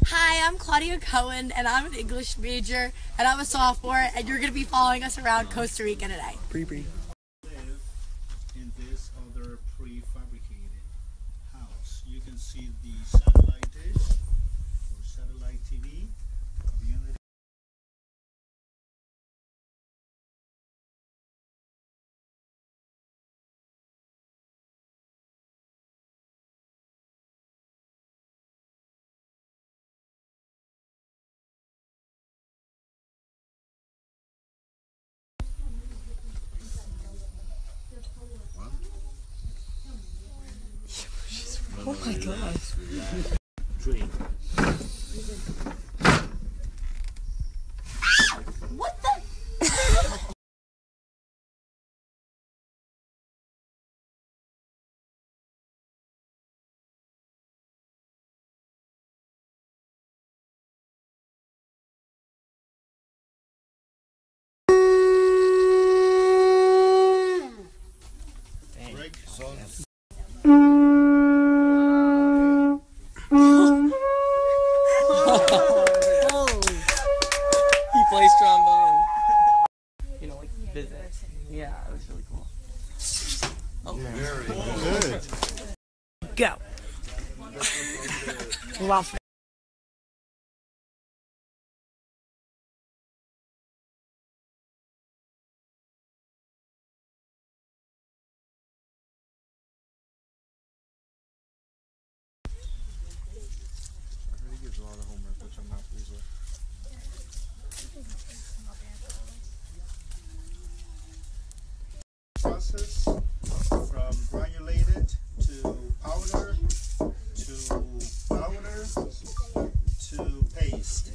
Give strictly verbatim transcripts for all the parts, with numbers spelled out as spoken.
Hi, I'm Claudia Cohen, and I'm an English major, and I'm a sophomore, and you're going to be following us around Costa Rica today. Pre-pre. Live in this other prefabricated house. You can see the satellite dish or satellite T V. The unit Oh my gosh. drink. What the? Break. So He plays trombone. You know, like visit. Yeah, it was really cool. Oh, very good. go. Love it. He gives a lot of homework, which I'm not pleased with. Process from granulated to powder to powder to paste.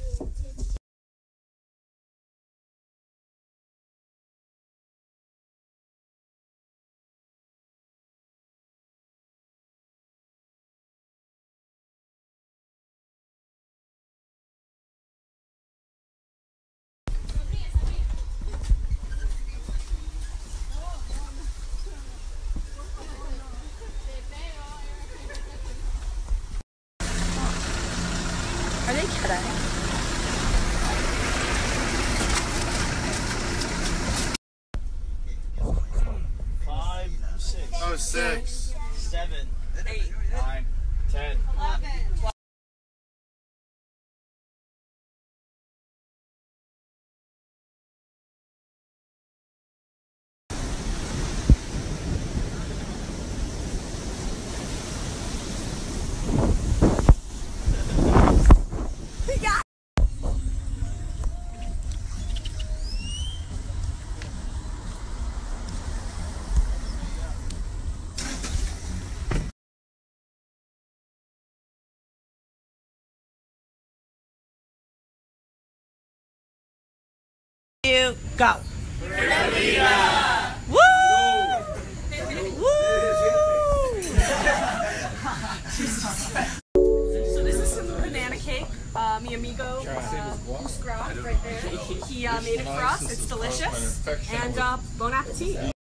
Are they kidding? Five, six, Oh, six. seven, eight, nine, ten. You go. Woo! Woo! So this is some banana cake. Uh, mi amigo, uh, Busgra, right there. He uh, made it for us. It's delicious. And uh, bon appetit.